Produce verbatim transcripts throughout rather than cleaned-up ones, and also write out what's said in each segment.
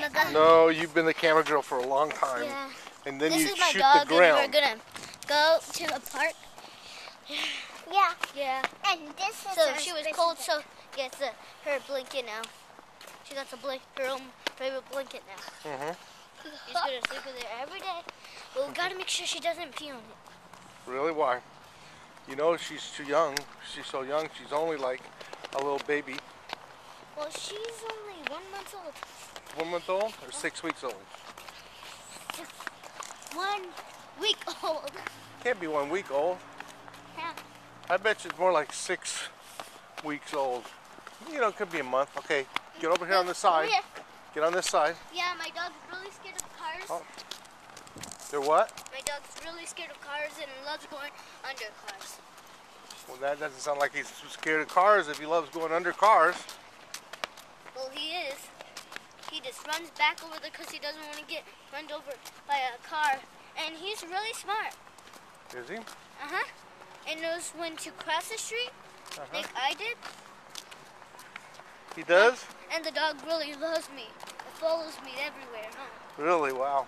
camera girl. No, you've been the camera girl for a long time. Yeah. And then this you is my shoot dog the ground. And we're gonna go to a park. Yeah. Yeah. And this is so she was cold, so gets the, her blanket now. She got the blanket, her own favorite blanket now. Mhm. She's gonna sleep with it every day. But we gotta make sure she doesn't pee on it. Really? Why? You know she's too young. She's so young. She's only like a little baby. Well, she's only one month old. One month old or six weeks old? One week old. Can't be one week old. Yeah. I bet you it's more like six weeks old. You know, it could be a month. Okay, get over here on this side. Yeah. Get on this side. Yeah, my dog's really scared of cars. Oh. They're what? My dog's really scared of cars and loves going under cars. Well, that doesn't sound like he's scared of cars if he loves going under cars. Well, he is. He just runs back over there because he doesn't want to get run over by a car. And he's really smart. Is he? Uh-huh. And knows when to cross the street, Uh-huh. like I did. He does? And the dog really loves me. It follows me everywhere. Huh? Really? Wow.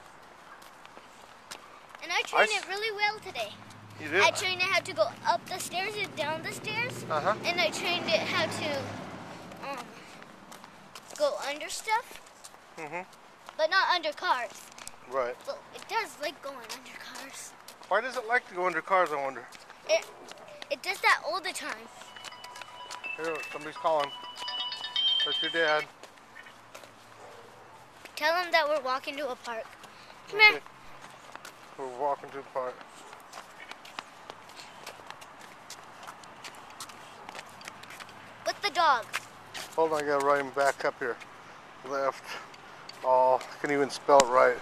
And I trained I it really well today. You did? I trained it how to go up the stairs and down the stairs. Uh-huh. And I trained it how to um, go under stuff. Mm-hmm. But not under cars. Right. But it does like going under cars. Why does it like to go under cars, I wonder? It, it does that all the time. Here, somebody's calling. That's your dad. Tell him that we're walking to a park. Come Okay. here. We're walking to the park. With the dog. Hold on, I gotta write him back up here. Left. Oh, I can't even spell it right.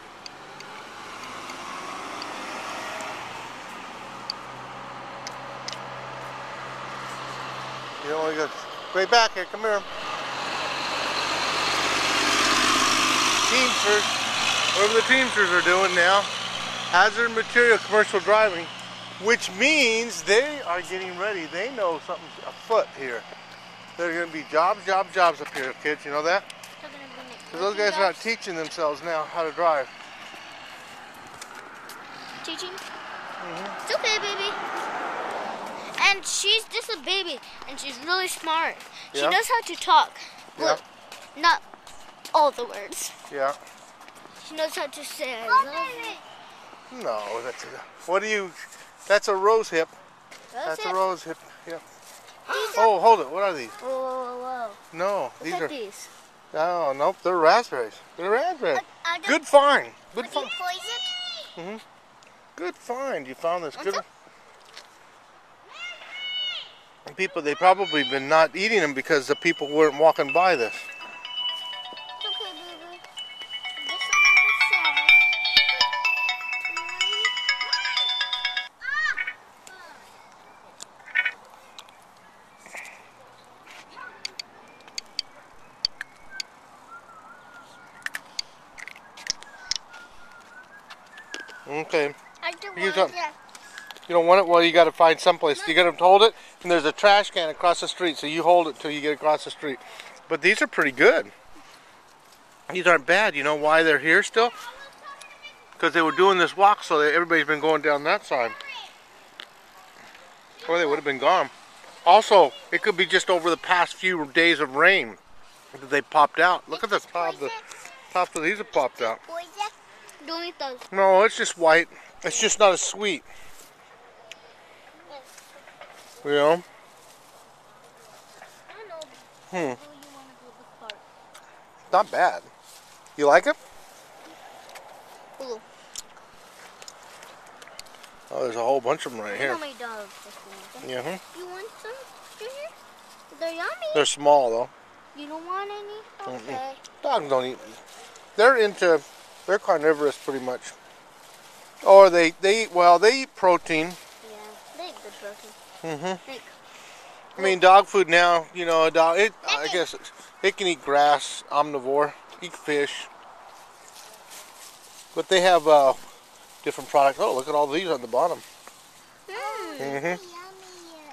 You only got way back here. Come here. Teamsters. Whatever the Teamsters are doing now. Hazard material commercial driving, which means they are getting ready. They know something's afoot here. There are going to be jobs, jobs, jobs up here, kids. You know that? Because those guys are not teaching themselves now how to drive. Teaching? Mm-hmm. It's okay, baby. And she's just a baby, and she's really smart. She Yeah. knows how to talk. Yeah. But not all the words. Yeah. She knows how to say, I love you. No, that's a, what do you, that's a rose hip. That's, That's it. a rose hip, yeah. Oh, hold it, what are these? Whoa, whoa, whoa, whoa. No, Look these at are, these. oh, nope, they're raspberries. They're raspberries. Are they- Good find, good Are they find. poison? hmm Good find, you found this. Good. What's And people, they probably been not eating them because the people weren't walking by this. It's okay, baby. This one on the side. Okay. I do You want don't- that. You don't want it? Well, you got to find someplace. You got to hold it, and there's a trash can across the street, so you hold it till you get across the street. But these are pretty good. These aren't bad. You know why they're here still? Because they were doing this walk, so they, everybody's been going down that side. Or they would have been gone. Also, it could be just over the past few days of rain that they popped out. Look at the top. The top of these have popped out. Poison? Don't eat those. No, it's just white. It's just not as sweet. You know? I know. Hmm. Oh, you want to go this part. Not bad. You like it? Ooh. Oh, there's a whole bunch of them right I here. know my dog. Yeah. hmm You want some, Junior? They're yummy. They're small though. You don't want any? Mm-mm. Okay. Dogs don't eat. They're into. They're carnivorous pretty much. Or they they eat well. They eat protein. Yeah, they eat good protein. Mm-hmm. Like, I mean, dog food now. You know, a dog. It, I guess it, it can eat grass. Omnivore. Eat fish. But they have uh, different products. Oh, look at all these on the bottom. mm. Mm-hmm.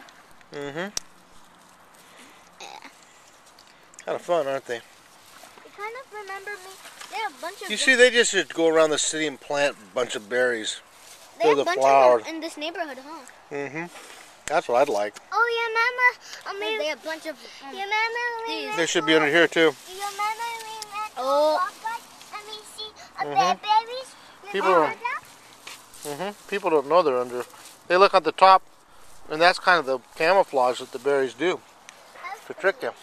Yummy. Mm-hmm. Kind of fun, aren't they? It's kind of remember me. They had a bunch of. You see, they just should go around the city and plant a bunch of berries. They They're have the a bunch flowers. of them in this neighborhood, huh? Mm-hmm. That's what I'd like. Oh, your mama. I mean, They have a bunch of. Um, your mama. we these. went They should be to- under here too. Your mama. We went to Oh. Walmart and we see a Mhm. bear berries. You People remember are- that? Mm-hmm. People don't know they're under. They look at the top, and that's kind of the camouflage that the berries do to trick them.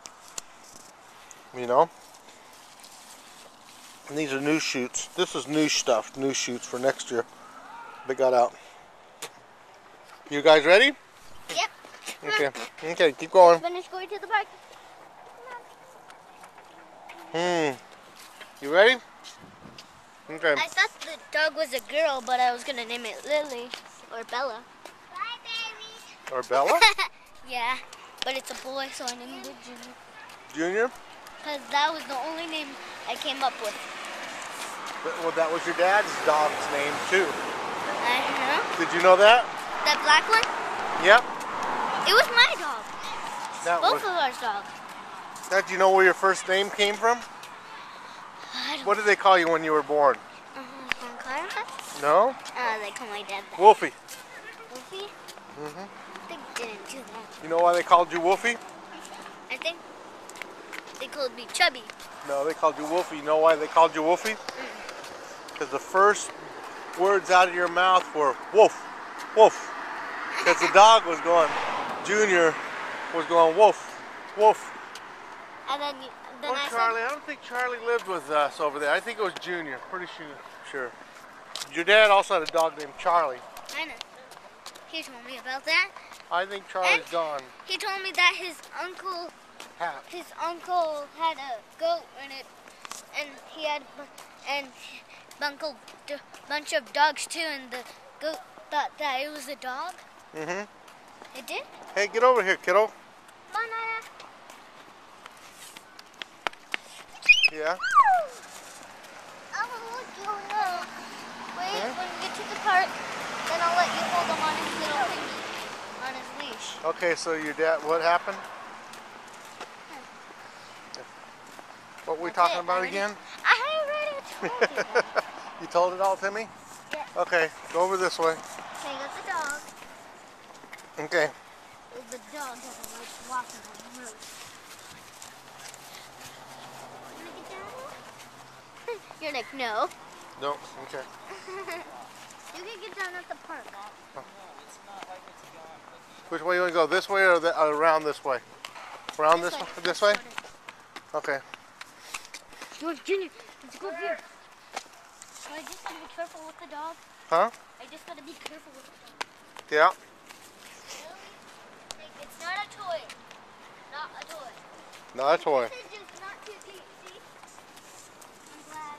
You know. And these are new shoots. This is new stuff, new shoots for next year. They got out. You guys ready? Yep. Okay. Okay, keep going. Finish going to the park. Hmm. You ready? Okay. I thought the dog was a girl, but I was gonna name it Lily or Bella. Bye, baby. Or Bella? Yeah, but it's a boy, so I named it Junior. Junior? Because that was the only name I came up with. But- Well, that was your dad's dog's name too. I don't know. Did you know that? That black one? Yep. It was my dog. That Both was. of ours dogs. Now, do you know where your first name came from? I don't What did they call you when you were born? uh, No? uh, they call my dad that. Wolfie. Wolfie? Mm-hmm. They didn't do that. You know why they called you Wolfie? I think they called me Chubby. No, they called you Wolfie. You know why they called you Wolfie? Because the first words out of your mouth were woof, woof. Because the dog was going, Junior was going woof, woof. And then, you, then Or I Charlie. I don't think Charlie lived with us over there. I think it was Junior. Pretty sure. Sure. Your dad also had a dog named Charlie. said, I know. He told me about that. I think Charlie's And- gone. He told me that his uncle, Hat. his uncle had a goat in it, and he had, and uncle d- bunch of dogs too, and the goat thought that it was a dog. Mm-hmm. It did. Hey, get over here, kiddo. Banana. Yeah. I will look you know. Wait, Huh? when we get to the park, then I'll let you hold him on his little thingy, on his leash. Okay, so your dad, what happened? What were we That's talking it, about already. again? I already told you that. You told it all to me? Yeah. Okay, go over this way. Okay, got the dog. Okay. The dog doesn't like walking on the road. Wanna get down? You're like, no. No, okay. You can get down at the park. Which way you want to go? This way or, the, or around this way? Around this, way. way? This way? Okay. Yo, Junior, let's go here. So I just gotta be careful with the dog. Huh? I just gotta be careful with the dog. Yeah. Like, it's not a toy. Not a toy. Not a toy. This is just not too deep, see? I'm glad.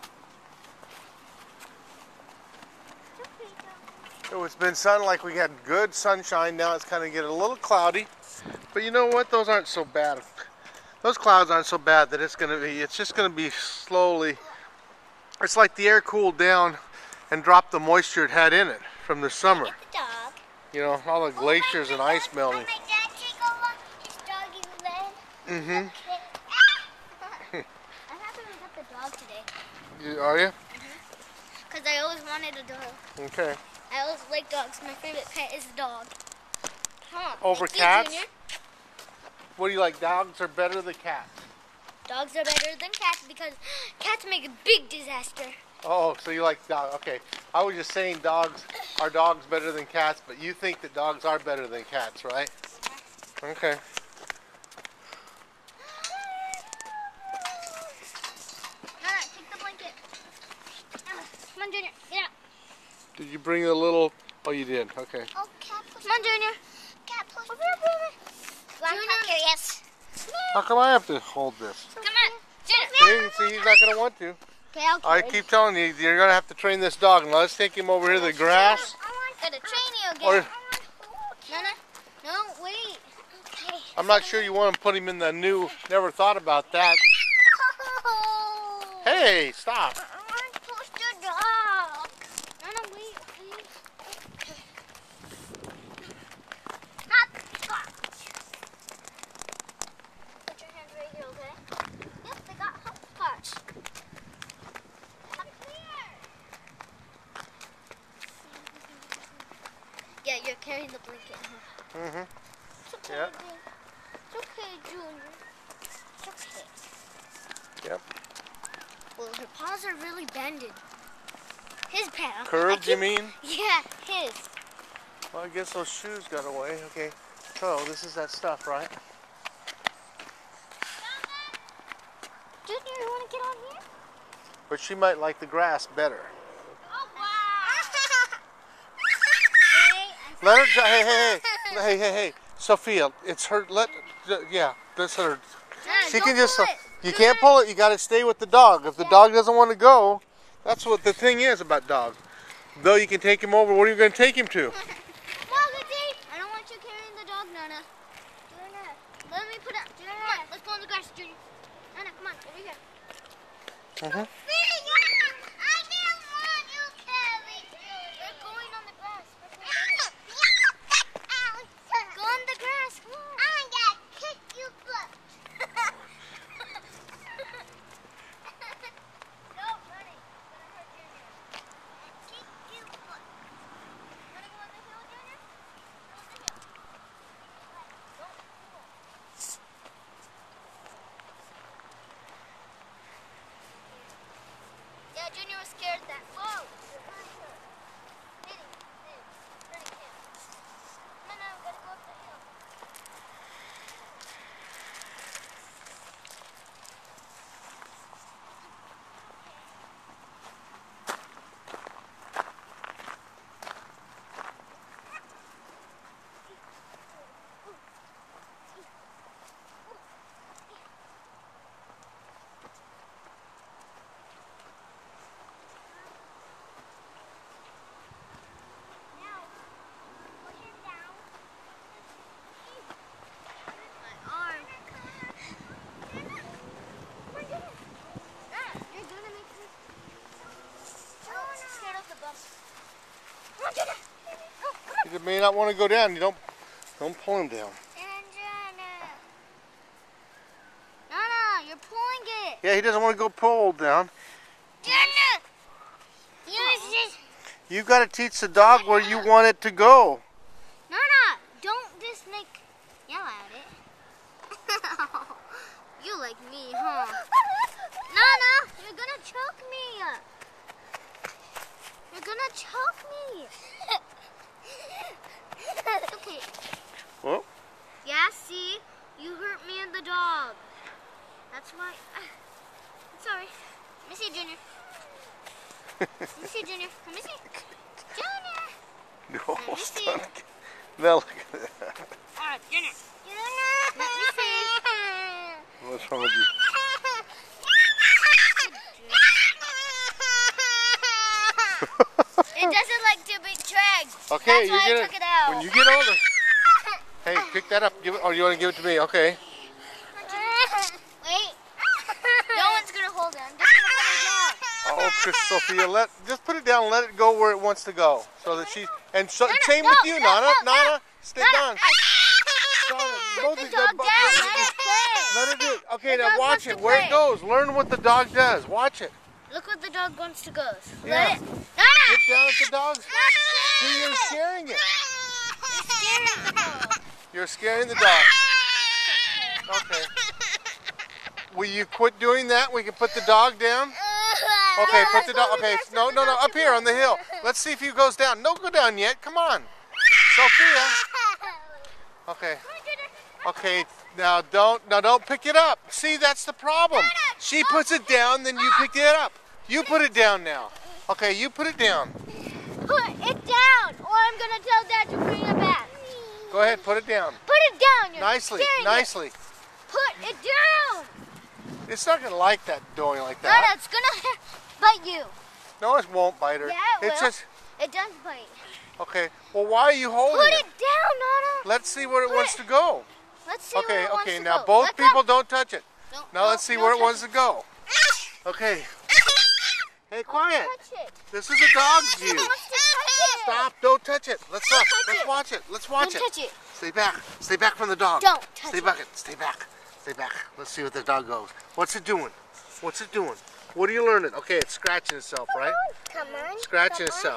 So it's been sun, like we had good sunshine. Now it's kind of getting a little cloudy. But you know what? Those aren't so bad. Those clouds aren't so bad that it's gonna be, it's just gonna be slowly. It's like the air cooled down and dropped the moisture it had in it from the summer. Get the dog. You know, all the glaciers and ice melting. When my dad take over his doggy leg. Mm-hmm. I'm happy we got the dog today. You, are you? Because I always wanted a dog. Okay. I always like dogs. My favorite pet is a dog. Huh. Over Thank you, cats? Junior. What do you like? Dogs are better than cats? Dogs are better than cats because cats make a big disaster. Oh, so you like dogs? Okay. I was just saying dogs are dogs better than cats, but you think that dogs are better than cats, right? Okay. Nana, take the blanket. Nana, come on, Junior. Get out. Did you bring a little? Oh, you did. Okay. Oh, cat push. Come on, Junior. Cat push. Over here, baby. Want to come here? Yes. How come I have to hold this? Come on, Junior. See, see, he's not gonna want to. Okay, I'll I carry keep telling you, you're gonna have to train this dog. Now let's take him over here to the grass. Gotta train you again. Or Nana, no, wait. Okay. I'm not sure you want to put him in the new. Never thought about that. Hey, stop. I want to push the dog. Nana, wait, please. Put your hands right here, okay? Yep, they got hot Mm-hmm. It's okay, Yeah. Junior. It's okay, Junior. It's okay. Yep. Well, her paws are really bended. His paw. Curved, keep, you mean? Yeah, his. Well, I guess those shoes got away. Okay. So, this is that stuff, right? Junior, you want to get on here? But she might like the grass better. Oh, wow. Let her, hey, hey, hey, hey, hey, hey, Sophia, it's her, let, yeah, that's her. Nah, She don't can just, pull it. you You're can't gonna- pull it, you gotta stay with the dog. If the dog doesn't want to go, that's what the thing is about dogs. Though you can take him over, what are you gonna take him to? I don't want you carrying the dog, Nana. Junior, let me put it. Junior, come on, let's go on the grass, Junior. Nana, come on, over here. Mm-hmm. I didn't want you carry We're going on the grass. Go Go on the grass, come on. I'm gonna kick you foot. No, running. It's gonna hurt Junior. Kick you foot. Wanna go on the hill, Junior? Go on the hill. Don't pull. Yeah, Junior was scared that. Whoa! You're hurting her. Hitting, hitting, hurting him. No, no, we gotta go up the hill. My arm. Ah, you're gonna make me. Oh, I'm scared of the bump. Come on, Jenna. Go, come on. You may not want to go down, you don't, don't pull him down. And Jenna. Nana, you're pulling it. Yeah, he doesn't want to go pulled down. Jenna. Use this. You've got to teach the dog where you want it to go. Nana, don't just make yell at it. You like me, huh? Nana, you're gonna choke me. You're gonna choke me. It's okay. Well, Yeah, see? You hurt me and the dog. That's why. I'm sorry. Let me see, Junior. Let me see, Junior. Let me see. Junior. no, Let me see. stop. Now look at that. Alright, Junior. Let me see. What's wrong with you? It doesn't like to be dragged. Okay, That's you're why gonna, I took it out. when you get older. Hey, pick that up. Give it, or you want to give it to me? Okay. Wait. No one's gonna hold it. I'm just gonna put it down. Oh, Chris, Sophia, let just put it down. And let it go where it wants to go, so that she and so Nana, same no, with you, no, Nana. no, no. Nana, stay Nana, down. I- Nana, Put both the of dog you- down. Let it play. Let it do it. Okay, The now dog watch wants it. to Where it play. goes. Learn what the dog does. Watch it. Look what the dog wants to go. Yeah. Let it. Nana! Get down at the dog's. See, you're scaring it. You're scaring the dog. You're scaring the dog. Okay. Will you quit doing that? We can put the dog down. Okay, put the dog. Okay, no, no, no. Up here on the hill. Let's see if he goes down. Don't go down yet. Come on, Sophia. Okay. Okay. Now don't. Now don't pick it up. See, that's the problem. She puts it down, then you pick it up. You put it down now. Okay, you put it down. Put it down, or I'm gonna tell Dad to bring it back. Go ahead, put it down. Put it down. You're Nicely, scaring it. nicely. Put it down. It's not gonna like that doing like Nana, that. it's gonna bite you. No, it won't bite her. Yeah, it It's will. just It does bite. okay. Well, why are you holding Put it? it down, Nana. Let's see where it Put wants it- to go. Let's see where Okay, it wants okay. to Now go. both Let people go. don't touch it. Don't- Now don't- let's see don't where it touch wants to go. Okay. Hey, quiet. Touch it. This is a dog's view. It wants to touch it. Stop! Don't touch it. Let's look. touch Let's it. watch it. Let's watch Don't it. touch it. Stay back. Stay back from the dog. Don't touch Stay it. back. Stay back. Stay back. Let's see what the dog goes. What's it doing? What's it doing? What are you learning? Okay, it's scratching itself, right? Come on. Scratching come on. itself.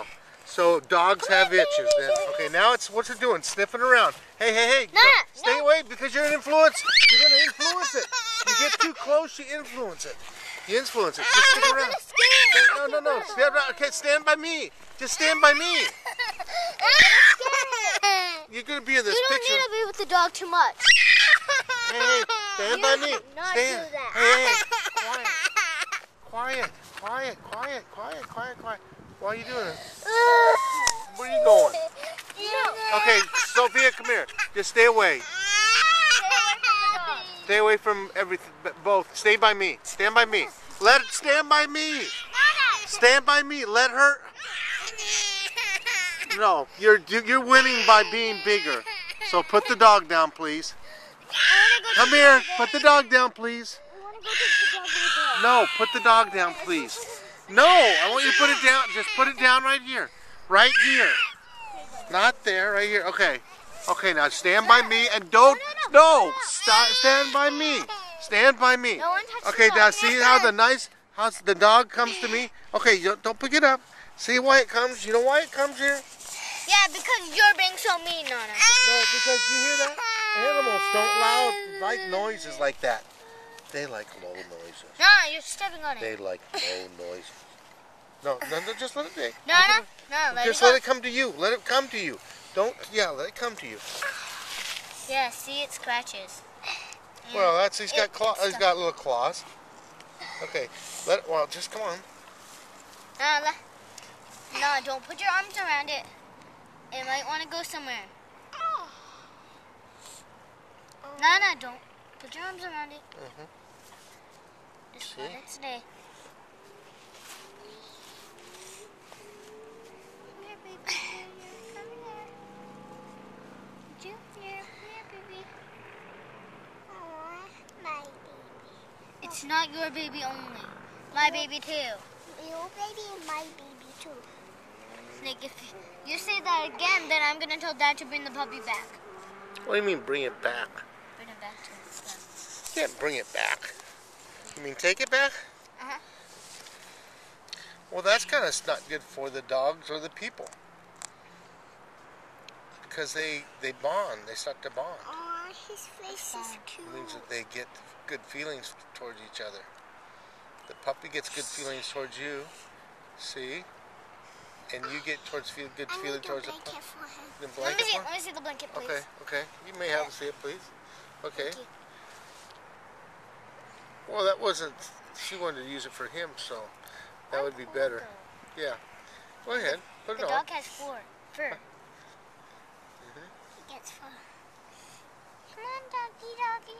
So dogs have itches then. Okay, now it's what's it doing? Sniffing around. Hey, hey, hey. No, no, no, stay no. away because you're an influence. You're going to influence it. You get too close, you influence it. You influence it. Just stick around. No, no, no. Stand around. Okay, stand by me. Just stand by me. You're going to be in this you don't picture. need to be with the dog too much. Hey, hey, stand You by me. cannot Stand. do that. Hey, hey, quiet. Quiet, quiet, quiet, quiet, quiet, quiet. Why are you doing it? Where are you going? Okay, Sophia, come here. Just stay away. Stay away from everything, both. Stay by me. Stand by me. Let it stand by me. Stand by me. Let her. No, you're you're winning by being bigger. So put the dog down, please. Come here. Put the dog down, please. No, put the dog down, please. No, I want you to put it down. Just put it down right here. Right here. Not there, right here. Okay. Okay, now stand by me and don't. No, stop, stand by me. Stand by me. Okay, now see how the nice, how the dog comes to me? Okay, you don't pick it up. See why it comes? You know why it comes here? Yeah, because you're being so mean, Nana. No, because you hear that? Animals don't loud like noises like that. They like low noises. Nana, you're stepping on it. They like low noises. No, no, no, just let it be. Nana, no, let Just it go. let it come to you. Let it come to you. Don't, yeah, let it come to you. Yeah, see, it scratches. Well, that's, he's got It- claw, it's he's got little claws. Okay, let it, well, just come on. No, let, no, don't put your arms around it. It might want to go somewhere. Nana, don't put your arms around it. Mm-hmm. Just See? let it stay. Come here, baby. Come here. Junior, come here, baby. Aw, my baby. It's not your baby only. My baby too. Your baby and my baby too. Snake, if you say that again, then I'm gonna tell Dad to bring the puppy back. What do you mean bring it back? Bring it back to his You can't bring it back. You mean take it back? Uh-huh. Well, that's kind of not good for the dogs or the people. Because they, they bond. They start to bond. Aw, his face is cute. It means that they get good feelings towards each other. The puppy gets good feelings towards you. See? And you get towards feel good I feeling need a towards the blanket puppy. for him. The Let blanket me see. one? Let me see the blanket, please. Okay, okay. You may have to see it, please. Okay. Thank you. Well, that wasn't. She wanted to use it for him, so that would be better. Yeah. Go ahead. Put it The on. dog has four fur. He gets fur. Come on, doggy, doggy.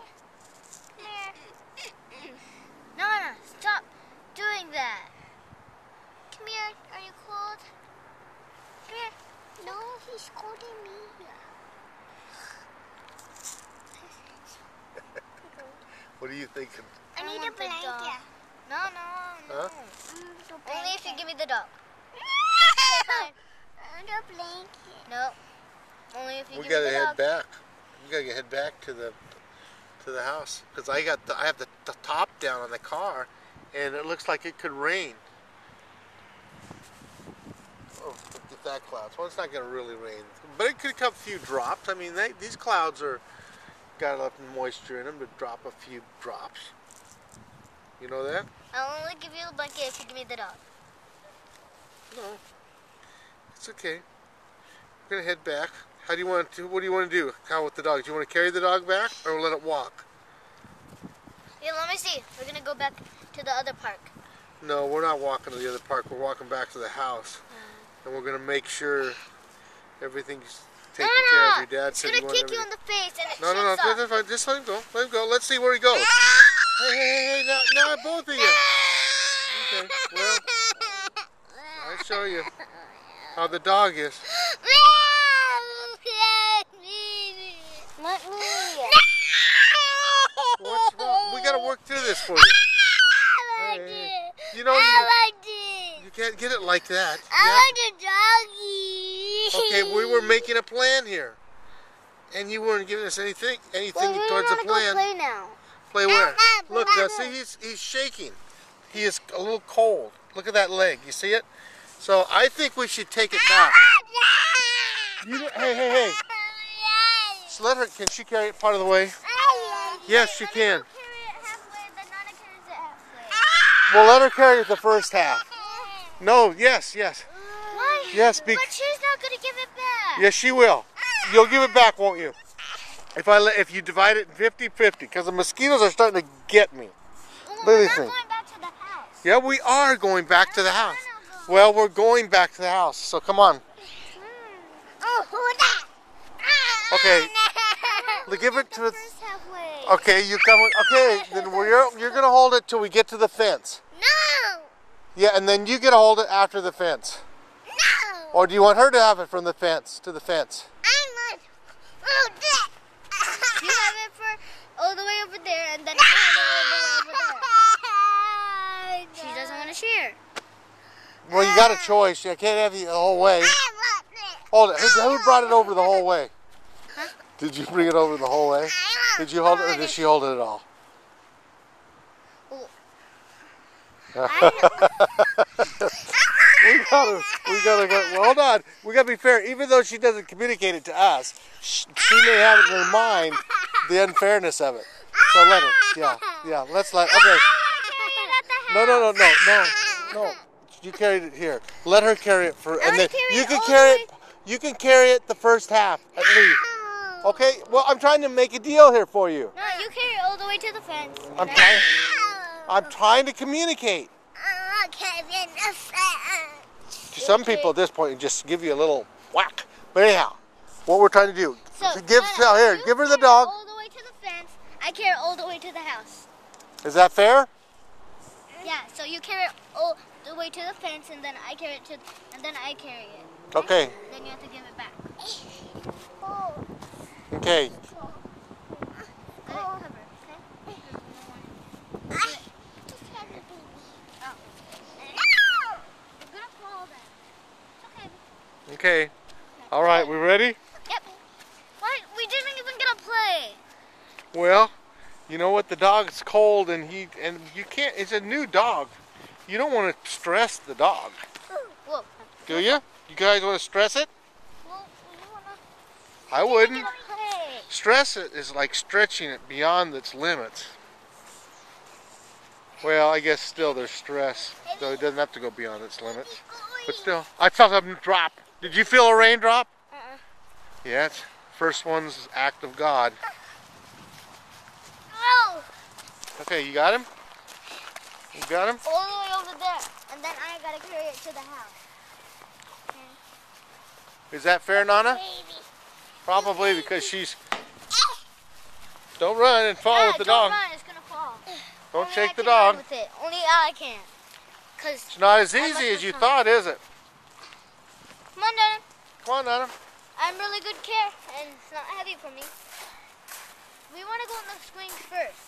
Come here. No, no, stop doing that. Come here. Are you cold? Come here. No, he's scolding me. What are you thinking? I need a want the dog. blanket. No, no, no. Huh? Mm, the Only if you blanket. give me the dog. Okay, fine. Uh, the blanket. No. Only if you We give me gotta the head dog. back. We gotta head back to the to the house because I got the, I have the, the top down on the car, and it looks like it could rain. Oh, look at that clouds. Well, it's not gonna really rain, but it could come a few drops. I mean, they, these clouds are got enough moisture in them to drop a few drops. You know that? I'll only give you the blanket if you give me the dog. No, it's okay. We're gonna head back. How do you want to? What do you want to do? How with the dog? Do you want to carry the dog back or let it walk? Yeah, let me see. We're gonna go back to the other park. No, we're not walking to the other park. We're walking back to the house, and we're gonna make sure everything's taken no, care no. of. Your dad It's said gonna he wanted kick you in everything. the face and it No, no, no, shoots up. just, just, just let him go. Let him go. Let's see where he goes. Hey, hey, hey, hey, now, now both of you. Okay, well, I'll show you how the dog is. Let me. What's wrong? We gotta work through this for you. Hey, hey. You know, you, I liked it. you can't get it like that. You I have like the doggy. Okay, we were making a plan here, and you weren't giving us anything, anything Well, we towards the wanna plan. Go play now. Play where? Look, now see, he's he's shaking. He is a little cold. Look at that leg. You see it? So I think we should take it back. You, hey, hey, hey. Just let her, can she carry it part of the way? Yes, she can. Well, let her carry it the first half. No, yes, yes. Why? Yes, be but she's not going to give it back. Yes, she will. You'll give it back, won't you? If I let, if you divide it fifty fifty, because the mosquitoes are starting to get me. Well, Look at we're these not things. going back to the house. Yeah, we are going back to the house. Going. Well, we're going back to the house, so come on. Oh, okay. Give it to. Okay, you come. Okay, then we're you're gonna hold it till we get to the fence. No. Yeah, and then you get to hold it after the fence. No. Or do you want her to have it from the fence to the fence? I want hold it. You have it for all the way over there, and then I have it all the way over there. She doesn't want to share. Well, you got a choice. I can't have you the whole way. Hold it. Who, who brought it over the whole way? Huh? Did you bring it over the whole way? Did you hold it, or did she hold it at all? we gotta, we gotta go. Well, hold on. We gotta be fair. Even though she doesn't communicate it to us, she may have it in her mind the unfairness of it. So let her. Yeah, yeah. Let's let. Okay. No, no, no, no, no, no. You carried it here. Let her carry it for, and then you can carry it. You can carry it the first half at least. Okay. Well, I'm trying to make a deal here for you. No, you carry it all the way to the fence. I'm trying. I'm trying to communicate. To some people at this point, it just give you a little whack. But anyhow, what we're trying to do, so, give no, no, here, give her the dog. All the way to the fence. I carry it all the way to the house. Is that fair? Yeah. So you carry it all the way to the fence, and then I carry it to, and then I carry it. Okay. okay. Then you have to give it back. Okay. Oh. Okay. All right, we ready? Yep. What? We didn't even get to play. Well, you know what? The dog's cold, and he and you can't. It's a new dog. You don't want to stress the dog. Whoa. Do you? You guys want to stress it? Well, we wanna, I wouldn't. Get to play. Stress it is like stretching it beyond its limits. Well, I guess still there's stress, though it doesn't have to go beyond its limits. But still, I felt a drop. Did you feel a raindrop? Uh-uh. Yeah, it's first one's act of God. Oh! Okay, you got him? You got him? All the way over there, and then I gotta carry it to the house. Is that fair, Nana? Baby. Probably, because she's... Don't run and fall yeah, with the don't dog. Run, it's gonna fall. Don't Only shake I the can dog. run with it. Only I can. Cause it's not as I easy as you come. thought, is it? Come on, Dana. Come on, Nana. I'm really good care, and it's not heavy for me. We want to go on the swing first.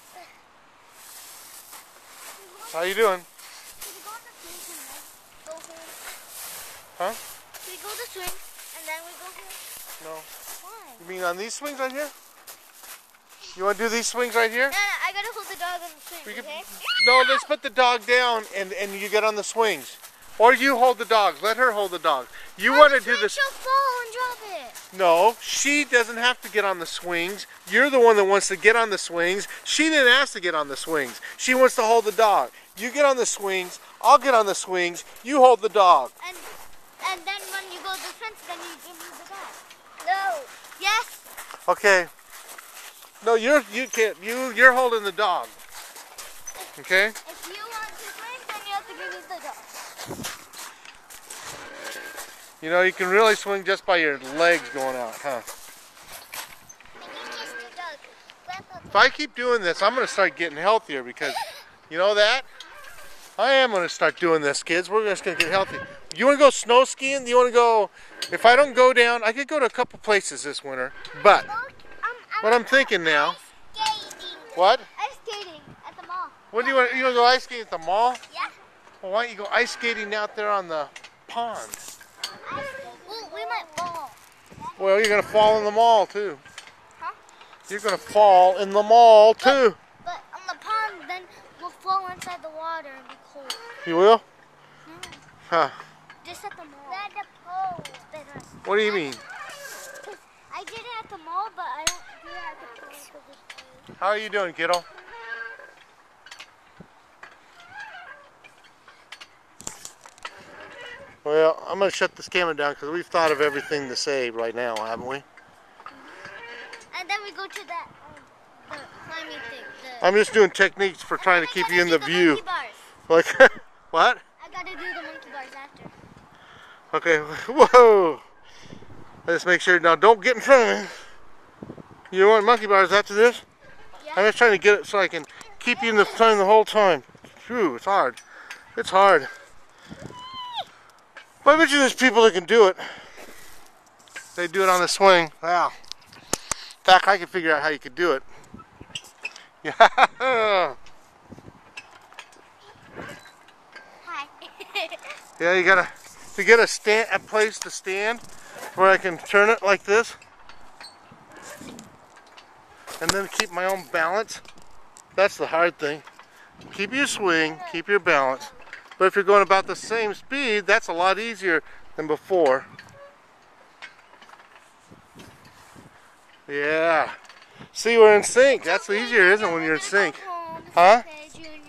How you doing? Should we go on the swing and then go here? Huh? Should we go the swing and then we go here? No. Why? You mean on these swings right here? You want to do these swings right here? No, no, I gotta hold the dog on the swing, We can, okay? no, let's put the dog down and, and you get on the swings. Or you hold the dog. Let her hold the dog. You want to do this. She'll fall and drop it. No, she doesn't have to get on the swings. You're the one that wants to get on the swings. She didn't ask to get on the swings. She wants to hold the dog. You get on the swings. I'll get on the swings. You hold the dog. And and then when you go to the fence, then you give me the dog. No. Yes. Okay. No, you're you can't. You you're holding the dog. Okay. If you want to swing, then you have to give me the dog. You know, you can really swing just by your legs going out, huh? If I keep doing this, I'm going to start getting healthier because, you know that? I am going to start doing this, kids. We're just going to get healthy. You want to go snow skiing? You want to go, if I don't go down, I could go to a couple places this winter. But, what I'm thinking now, what? Ice skating at the mall. What do you want, you want to go ice skating at the mall? Yeah. Well, why don't you go ice skating out there on the pond? Well, we might fall. Well, you're going to fall in the mall, too. Huh? You're going to fall in the mall, too. But, but on the pond, then we'll fall inside the water and be cold. You will? No. Huh. Just What do you mean? I did it at the mall, but I don't do it at the pool because it's. How are you doing, kiddo? Well, I'm going to shut this camera down because we've thought of everything to say right now, haven't we? And then we go to that um, the climbing thing. The... I'm just doing techniques for trying to keep you in the, the view. monkey bars. Like, what? I gotta do the monkey bars after. Okay, whoa! Let's make sure, now don't get in front of me. You want monkey bars after this? Yeah. I'm just trying to get it so I can keep you in the time the whole time. Phew, it's hard. It's hard. But I bet you there's people that can do it. They do it on the swing. Wow. In fact, I can figure out how you could do it. Yeah. Hi. Yeah, you gotta to get a stand, a place to stand where I can turn it like this, and then keep my own balance. That's the hard thing. Keep your swing, keep your balance. But if you're going about the same speed, that's a lot easier than before. Yeah. See, we're in sync. That's easier, isn't it, when you're in sync? Huh? Okay, Junior.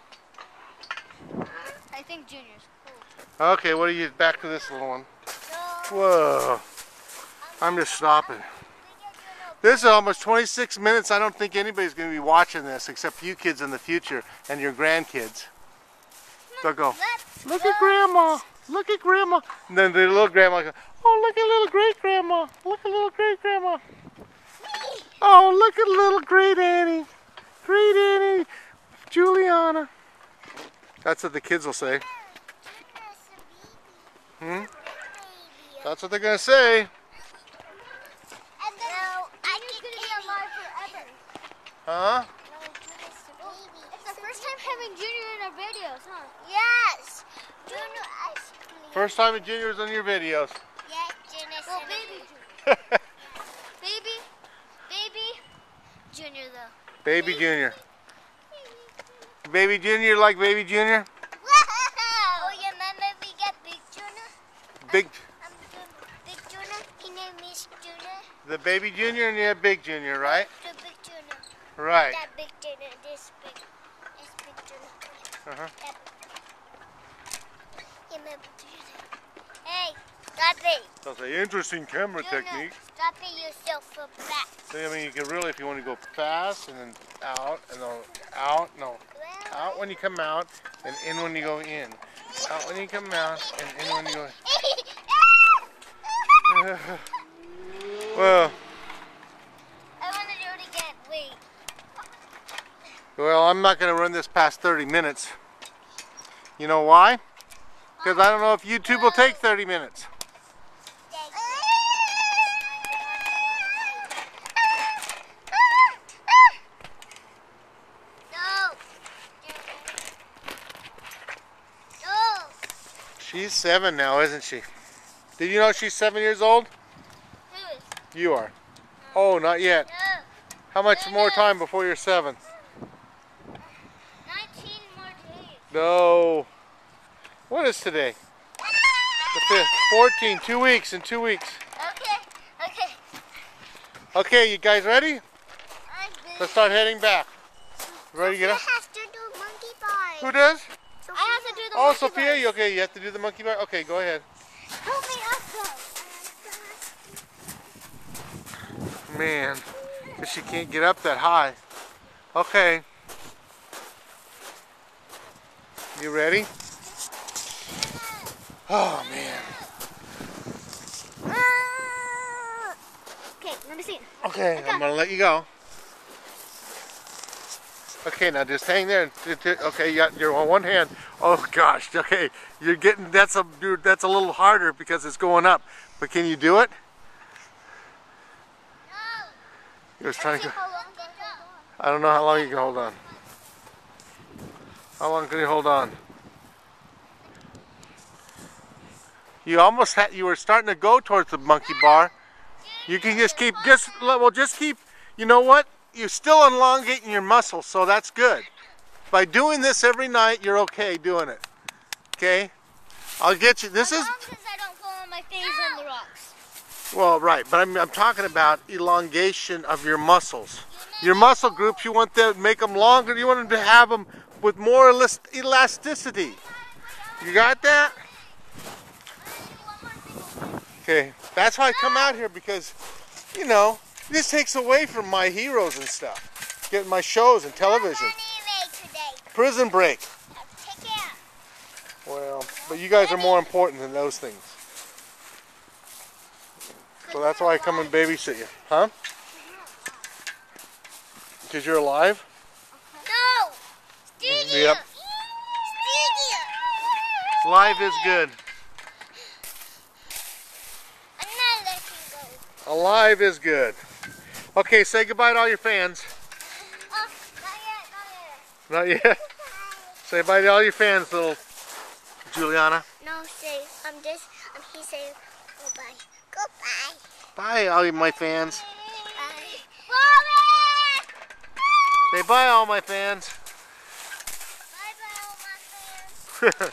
I think Junior's cool. Okay, what are you back to this little one? Whoa. I'm just stopping. This is almost twenty-six minutes. I don't think anybody's going to be watching this except you kids in the future and your grandkids. They'll go, look at Grandma, look at Grandma. And then the little grandma goes, oh, look at little great grandma, look at little great grandma. Oh, look at little great Annie, great Annie, Juliana. That's what the kids will say. Hmm? That's what they're going to say. And then no, I can be alive forever. Huh? It's the first time having Junior in our videos, huh? Yes. Junior ice cream. First time in Junior's on your videos. Yes, Junior. Well, baby Junior. baby, baby Junior though. Baby Junior. Baby Junior, like Baby Junior? Oh, you remember we got Big Junior? Big, I'm Big Junior. His name is Junior. the Baby Junior and you have Big Junior, right? The Big Junior. Right. That Big Junior. This big. This Big Junior. Uh-huh. That big. You remember Junior? Hey, stop it. That's an interesting camera Junior, technique. stop it yourself for back. So, I mean, you can really, if you want to go fast and then out and then out, no. Out when you come out and in when you go in. Out when you come out and in when you go in. Well, I want to do it again. Wait. well, I'm not going to run this past thirty minutes. You know why? Because I don't know if YouTube will take thirty minutes. She's seven now, isn't she? Did you know she's seven years old? Who is? You are. Oh, not yet. No. How much more time before you're seven? nineteen more days. No. What is today? The fifth. fourteen. Two weeks in two weeks. Okay. Okay. Okay, you guys ready? I'm good. Let's start heading back. Ready to get up? Sophia has to do monkey bars. Who does? Sophia. I have to do the Oh, monkey Sophia, bars. you okay? You have to do the monkey bar? Okay, go ahead. Help me up though. Man, because she can't get up that high. Okay. You ready? Oh, man. Okay, let me see. Okay, I'm going to let you go. Okay, now just hang there. Okay, you got your on one hand. Oh gosh. Okay, you're getting that's a dude. That's a little harder because it's going up. But can you do it? No. He was trying to. How long did it go? I don't know how long you can hold on. How long can you hold on? You almost had. You were starting to go towards the monkey bar. You can just keep. Just well, just keep. You know what? You're still elongating your muscles, so that's good. By doing this every night, you're okay doing it. Okay? I'll get you. This As is. long as I don't fall on my face on the rocks. Well, right, but I'm, I'm talking about elongation of your muscles. Your muscle groups, you want to make them longer. You want them to have them with more elas- elasticity. You got that? Okay, that's why I come out here, because, you know, this takes away from my heroes and stuff. Getting my shows and television. Prison break. Well, but you guys are more important than those things. So that's why I come and babysit you. Huh? Because you're alive? No! Studio! Yep. Studio! Life is good. I'm not letting go. Alive is good. Okay, say goodbye to all your fans. Oh, not yet, not yet. Not yet. Say bye to all your fans, little Juliana. No, say, I'm just, um, he saying goodbye. Goodbye. Bye, all my fans. Bye. Bobby! Say bye, all my fans. Bye bye, all my fans.